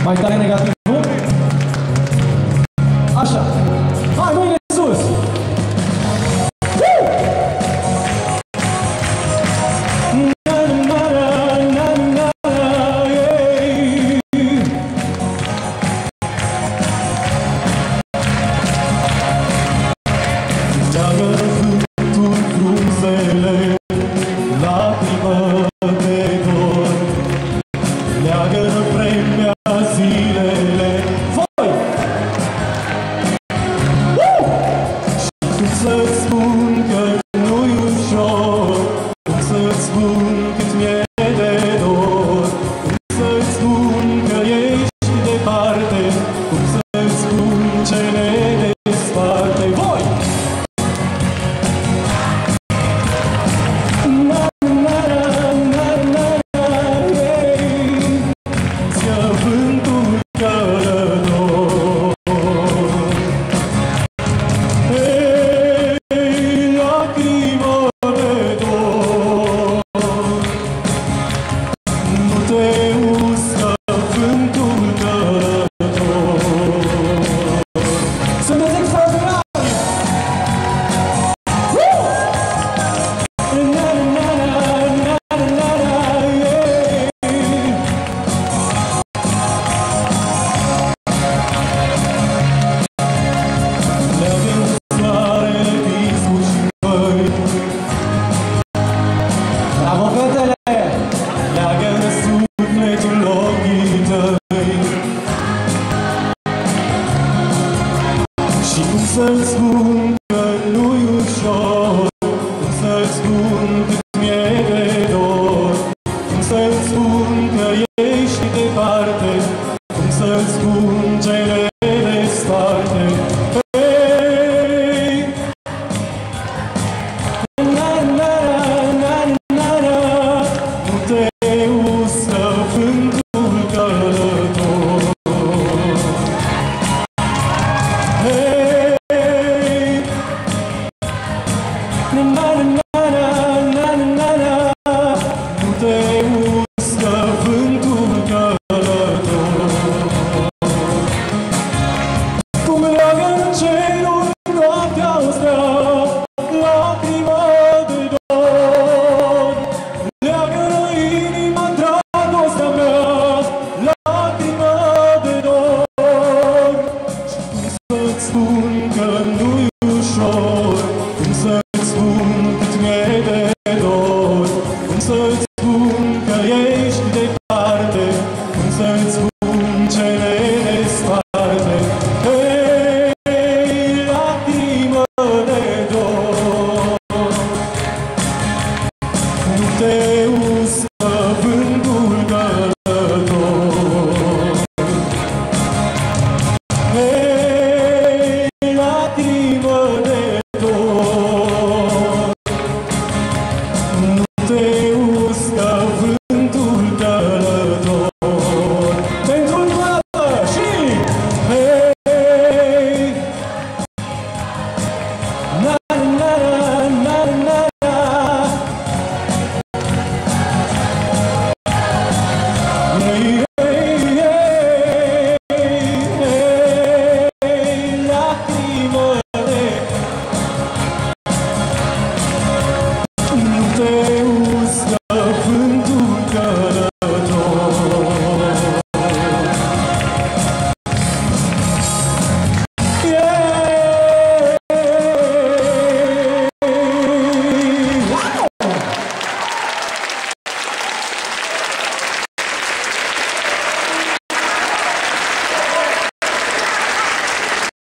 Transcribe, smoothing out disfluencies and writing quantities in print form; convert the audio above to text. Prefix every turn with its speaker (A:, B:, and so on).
A: Mai tare negativ, nu? Așa. Hai, mâine sus!
B: Să-ți spun că nu-i ușor, cum să-ți spun cât mi-e de dor, cum să-ți spun că ești departe, cum să-ți spun ce ne desparte. Voi! Na, na, na, na, na, na, yeah. Ți-a vântul călător. Să-ți spun că nu-i ușor, cum să-ți spun cât mi-e de dor, cum să-ți spun că ești departe, cum să-ți spun ce ne desparte. Hey! Na, na, na, na, na, nu te uscă vântul călător. Na, na, na, na, na, na, na. Nu te uscă vântul călător. Cum leagă în cerul noaptea ostea, lacrimă de dor. Leagă-nă inima dragostea mea, lacrimă de dor. Și cum să-ți spun